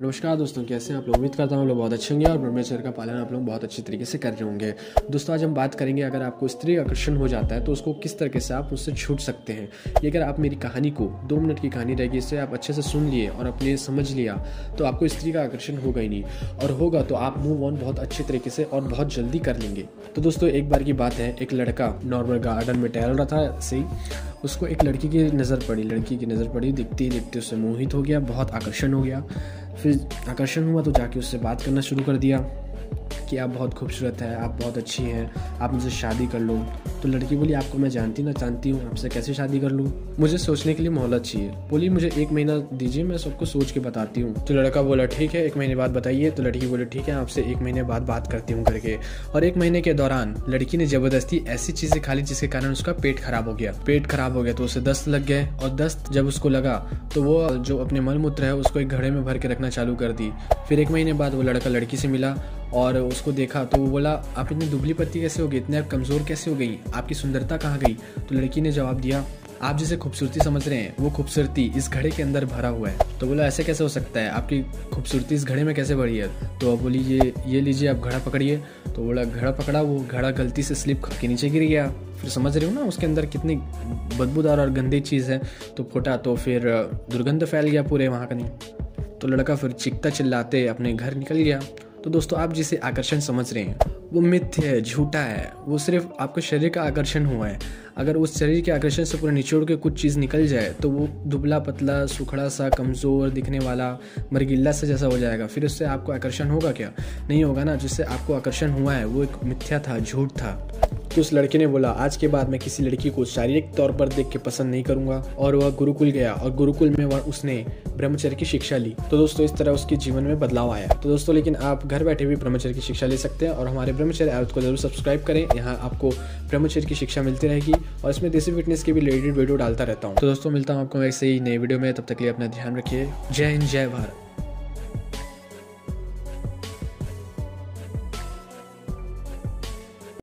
नमस्कार दोस्तों, कैसे हैं आप लोग। उम्मीद करता हूँ आप लोग बहुत अच्छे होंगे और ब्रह्मचर्य का पालन आप लोग बहुत अच्छे तरीके से कर रहे होंगे। दोस्तों आज हम बात करेंगे, अगर आपको स्त्री आकर्षण हो जाता है तो उसको किस तरीके से आप उससे छूट सकते हैं। ये अगर आप मेरी कहानी को 2 मिनट की कहानी रहेगी, इसे आप अच्छे से सुन लिए और अपने समझ लिया तो आपको स्त्री का आकर्षण होगा ही नहीं, और होगा तो आप मूव ऑन बहुत अच्छे तरीके से और बहुत जल्दी कर लेंगे। तो दोस्तों एक बार की बात है, एक लड़का नॉर्मल गार्डन में टहल रहा था। ऐसे ही उसको एक लड़की की नज़र पड़ी, दिखते ही दिखते उससे मोहित हो गया, बहुत आकर्षण हो गया। फिर आकर्षण हुआ तो जाके उससे बात करना शुरू कर दिया कि आप बहुत खूबसूरत है, आप बहुत अच्छी हैं, आप मुझसे शादी कर लो। तो लड़की बोली, आपको मैं जानती हूँ, आपसे कैसे शादी कर लूँ, मुझे सोचने के लिए मोहलत चाहिए। बोली, मुझे 1 महीना दीजिए, मैं सबको सोच के बताती हूँ। तो लड़का बोला, ठीक है 1 महीने बाद बताइए। तो लड़की बोली, ठीक है, आपसे 1 महीने बाद बात करती हूँ करके। और 1 महीने के दौरान लड़की ने ज़बरदस्ती ऐसी चीज़ें खा ली जिसके कारण उसका पेट खराब हो गया। तो उसे दस्त लग गए, और दस्त जब उसको लगा तो वो जो अपने मल मूत्र है उसको एक घड़े में भर के रखना चालू कर दी। फिर 1 महीने बाद वो लड़का लड़की से मिला और उसको देखा तो वो बोला, आप इतनी दुबली पत्ती कैसे हो गई, इतने आप कमज़ोर कैसे हो गई, आपकी सुंदरता कहाँ गई। तो लड़की ने जवाब दिया, आप जिसे खूबसूरती समझ रहे हैं वो खूबसूरती इस घड़े के अंदर भरा हुआ है। तो बोला, ऐसे कैसे हो सकता है, आपकी खूबसूरती इस घड़े में कैसे भरी है। तो अब बोली, ये लीजिए, आप घड़ा पकड़िए। तो बोला, घड़ा पकड़ा, वो घड़ा गलती से स्लिप खा के नीचे गिर गया। फिर समझ रहे हो ना, उसके अंदर कितनी बदबूदार और गंदी चीज़ है। तो फूटा तो फिर दुर्गंध फैल गया पूरे वहाँ का। नहीं तो लड़का फिर चीखता चिल्लाते अपने घर निकल गया। तो दोस्तों आप जिसे आकर्षण समझ रहे हैं वो मिथ्य है, झूठा है, वो सिर्फ आपके शरीर का आकर्षण हुआ है। अगर उस शरीर के आकर्षण से पूरा निचोड़ के कुछ चीज़ निकल जाए तो वो दुबला पतला, सुखड़ा सा, कमज़ोर दिखने वाला, मरगिल्ला सा जैसा हो जाएगा। फिर उससे आपको आकर्षण होगा क्या? नहीं होगा ना। जिससे आपको आकर्षण हुआ है वो एक मिथ्या था, झूठ था। कि उस लड़के ने बोला, आज के बाद मैं किसी लड़की को शारीरिक तौर पर देख के पसंद नहीं करूंगा। और वह गुरुकुल गया और गुरुकुल में उसने ब्रह्मचर्य की शिक्षा ली। तो दोस्तों इस तरह उसके जीवन में बदलाव आया। तो दोस्तों लेकिन आप घर बैठे भी ब्रह्मचर्य की शिक्षा ले सकते हैं, और हमारे ब्रह्मचर्य ऐप को जरूर सब्सक्राइब करें। यहाँ आपको ब्रह्मचर्य की शिक्षा मिलती रहेगी और इसमें देसी फिटनेस के भी रिलेटेड वीडियो डालता रहता हूँ। तो दोस्तों मिलता हूँ आपको ऐसे ही नए वीडियो में, तब तक के लिए अपना ध्यान रखिए। जय हिंद, जय भारत।